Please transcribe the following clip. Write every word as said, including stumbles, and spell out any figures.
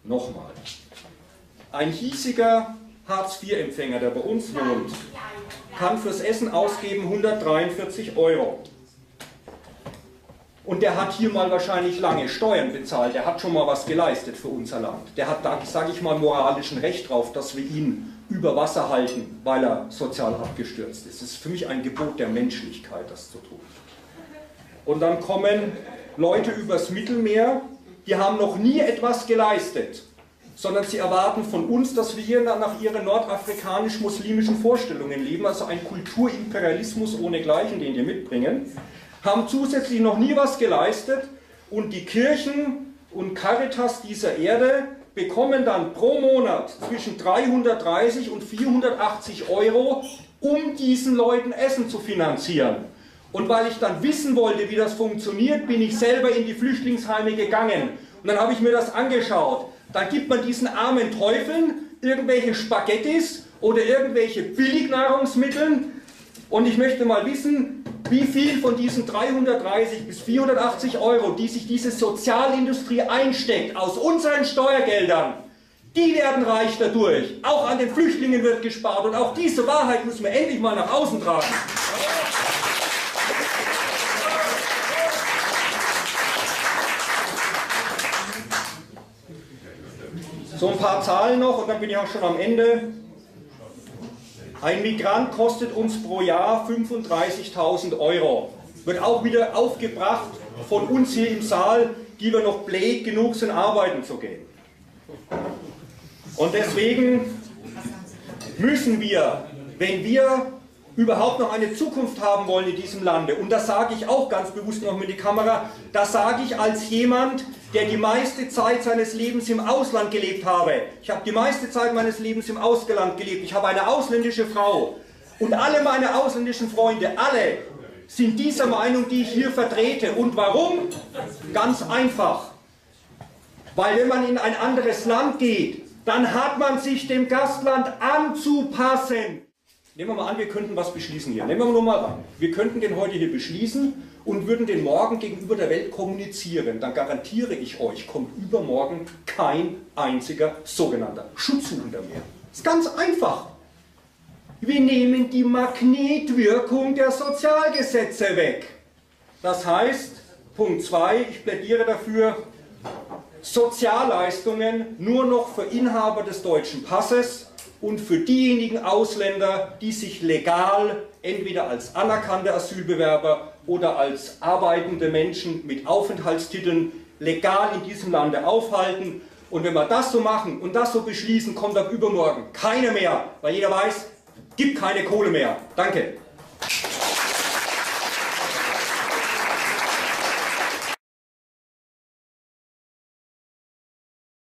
Nochmal. Ein hiesiger Hartz vier Empfänger, der bei uns wohnt, kann fürs Essen ausgeben hundertdreiundvierzig Euro. Und der hat hier mal wahrscheinlich lange Steuern bezahlt, der hat schon mal was geleistet für unser Land. Der hat da, sage ich mal, moralischen Recht drauf, dass wir ihn über Wasser halten, weil er sozial abgestürzt ist. Es ist für mich ein Gebot der Menschlichkeit, das zu tun. Und dann kommen Leute übers Mittelmeer, die haben noch nie etwas geleistet, sondern sie erwarten von uns, dass wir hier nach ihren nordafrikanisch-muslimischen Vorstellungen leben, also ein Kulturimperialismus ohnegleichen, den die mitbringen, haben zusätzlich noch nie was geleistet und die Kirchen und Caritas dieser Erde bekommen dann pro Monat zwischen dreihundertdreißig und vierhundertachtzig Euro, um diesen Leuten Essen zu finanzieren. Und weil ich dann wissen wollte, wie das funktioniert, bin ich selber in die Flüchtlingsheime gegangen. Und dann habe ich mir das angeschaut. Da gibt man diesen armen Teufeln irgendwelche Spaghettis oder irgendwelche Billignahrungsmittel. Und ich möchte mal wissen, wie viel von diesen dreihundertdreißig bis vierhundertachtzig Euro, die sich diese Sozialindustrie einsteckt, aus unseren Steuergeldern, die werden reich dadurch. Auch an den Flüchtlingen wird gespart und auch diese Wahrheit müssen wir endlich mal nach außen tragen. So ein paar Zahlen noch und dann bin ich auch schon am Ende. Ein Migrant kostet uns pro Jahr fünfunddreißigtausend Euro. Wird auch wieder aufgebracht von uns hier im Saal, die wir noch blöd genug sind, arbeiten zu gehen. Und deswegen müssen wir, wenn wir überhaupt noch eine Zukunft haben wollen in diesem Lande, und das sage ich auch ganz bewusst noch mit die Kamera, das sage ich als jemand, der die meiste Zeit seines Lebens im Ausland gelebt habe. Ich habe die meiste Zeit meines Lebens im Ausland gelebt. Ich habe eine ausländische Frau. Und alle meine ausländischen Freunde, alle, sind dieser Meinung, die ich hier vertrete. Und warum? Ganz einfach. Weil wenn man in ein anderes Land geht, dann hat man sich dem Gastland anzupassen. Nehmen wir mal an, wir könnten was beschließen hier. Nehmen wir nur mal an. Wir könnten den heute hier beschließen und würden den morgen gegenüber der Welt kommunizieren. Dann garantiere ich euch, kommt übermorgen kein einziger sogenannter Schutzsuchender mehr. Das ist ganz einfach. Wir nehmen die Magnetwirkung der Sozialgesetze weg. Das heißt, Punkt zwei, ich plädiere dafür, Sozialleistungen nur noch für Inhaber des deutschen Passes und für diejenigen Ausländer, die sich legal entweder als anerkannte Asylbewerber oder als arbeitende Menschen mit Aufenthaltstiteln legal in diesem Lande aufhalten. Und wenn wir das so machen und das so beschließen, kommt ab übermorgen keiner mehr, weil jeder weiß, gibt keine Kohle mehr. Danke.